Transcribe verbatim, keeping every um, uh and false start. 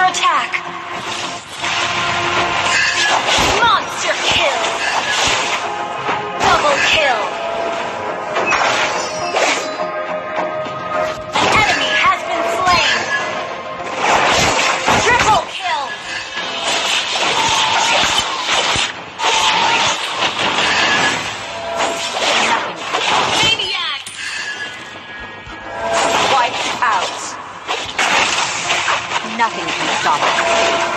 attack! Monster kill! Double kill! An enemy has been slain! Triple kill! Maniac! Wiped out. Nothing can stop us.